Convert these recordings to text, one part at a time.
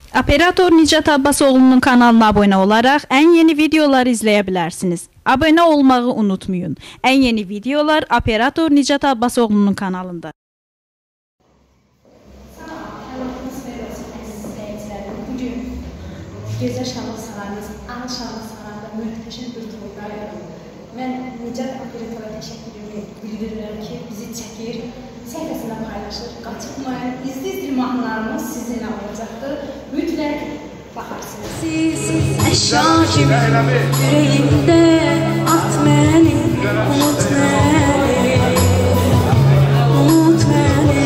Operator Nicat Abbasoğlu'nun kanalına abone olarak en yeni videoları izleyebilirsiniz. Abone olmayı unutmayın. En yeni videolar Operator Nicat Abbasoğlu'nun kanalında. Bugün Gözəl Şanlı Sarayımız, Ana Şanlı Sarayında möhtəşəm bir toydayım. Mən Nicat Operatora təşəkkür bildirirəm ki, bizi çəkir, səhifəsində paylaşır. Qaçırmayın, izləyir mahnılarımız sizinlə olacaqdır. Mütləq baxarsınız. Siz əşya kimi yüreğimdə at məni, unut məni, unut məni.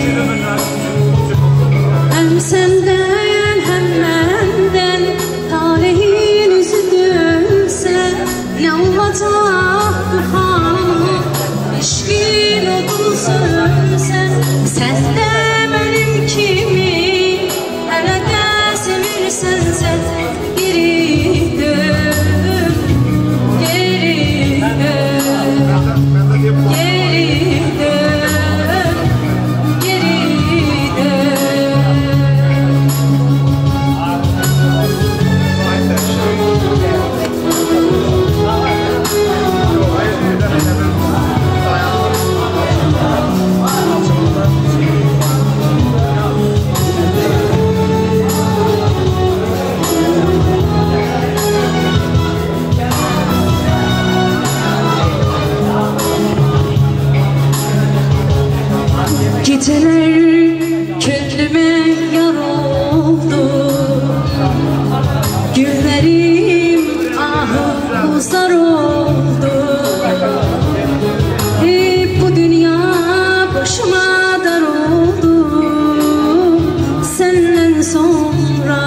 Həm səndən, həm məndən talehin üzü dönsə, nə olacaqdır xanım, eşqin odun sönsən. Sən də mənim kimi hələ də sevirsən sən. Geri dön, geri dön, geri dön, geri dön. Geceler köklüme yar oldu, günlerim ahı uzar oldu. Hep bu dünya başıma dar oldu. Senden sonra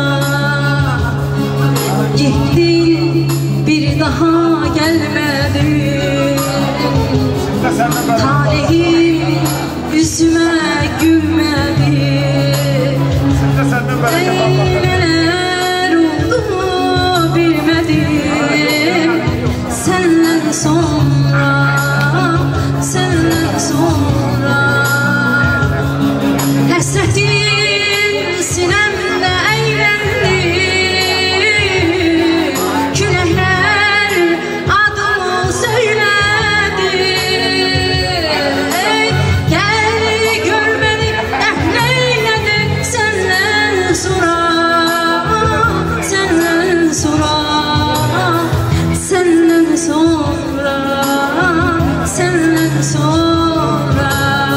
gittin, bir daha gelmedin. Talihim yüzüme gülmedi. Neler oldu bilmedim. Senden sonra, senden sonra hasretin sinemde eğlendi. Külehler adımı söyledi. Senden sonra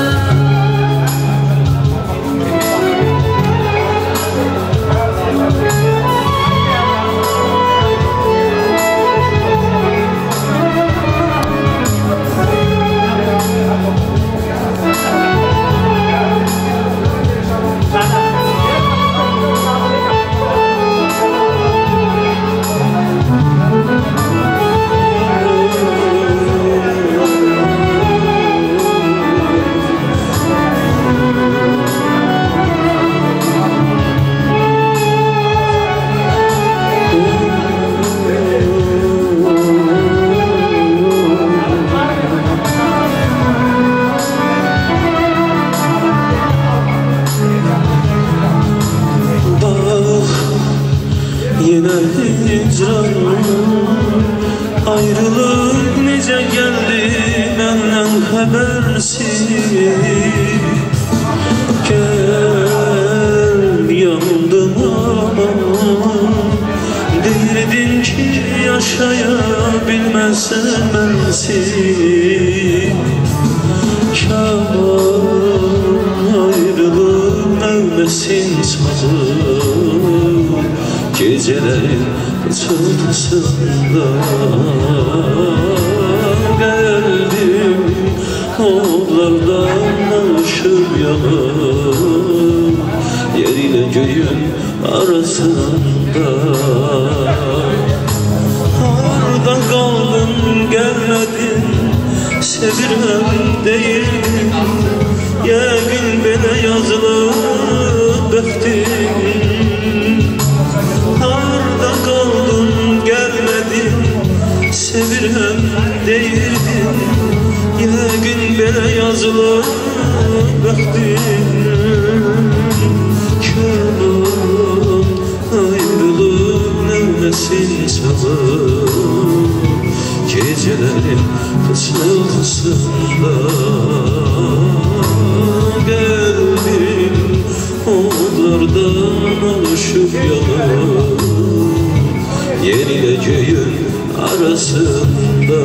yine hicran, ayrılık nece geldi benden habersiz. Gel yanımdan, delirdin ki yaşayabilmezsen bensiz. Kâr ayrılık nevmesin sazım, gecelerin çatısında geldim. Oğlardan ışık yanım, yer ile göğün arasında. Orada kaldın gelmedin, sevirem değildin. Yəqin belə yazılıb bəxtin. Harda qaldın gəlmədin, sevirəm deyirdin. Yəqin belə yazılıb bəxtin. Könlüm arasında Qəlbim onlardan alışıb yanır Yer ilə göyün arasında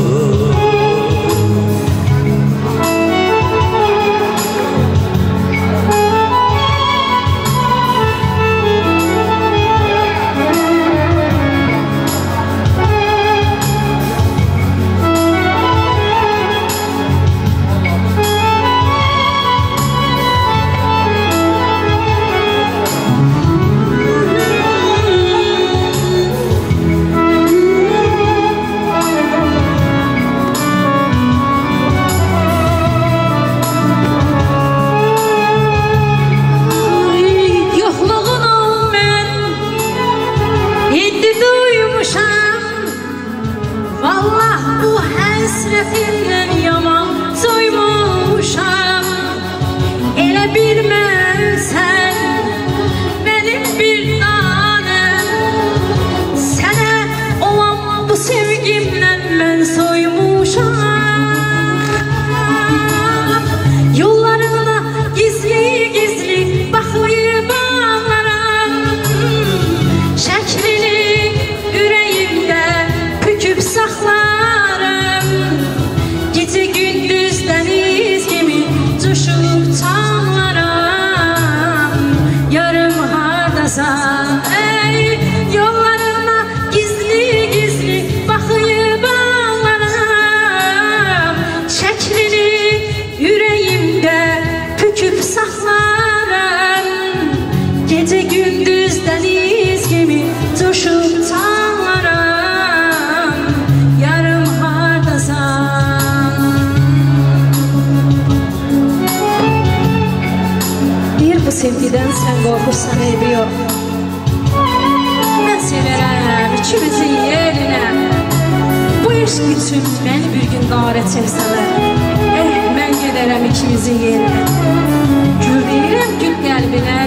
Həsrətindən yaman soymuşam Elə bilməsən mənim bir tanem Sənə olan bu sevgimdən mən soymuşam Yollarına gizli-gizli baxıyıb ağlaram Şəklini ürəyimdə büküb saxlaram Gece gündüz deniz gibi coşup çağlaram Yarım hardasan ey yollarına gizli-gizli bakıyıb ağlaram Şəklini yüreğimde büküp saxlaram Gece gündüz deniz gibi coşup çağlaram Yarım hardasan Bu sevgiden sen korkursan eybi yok Ben severəm ikimizin yerine Bu eşq üçün beni bir gün qarət çəksələr mən gedərəm ikimizin yerine Gül deyirəm gül qəlbinə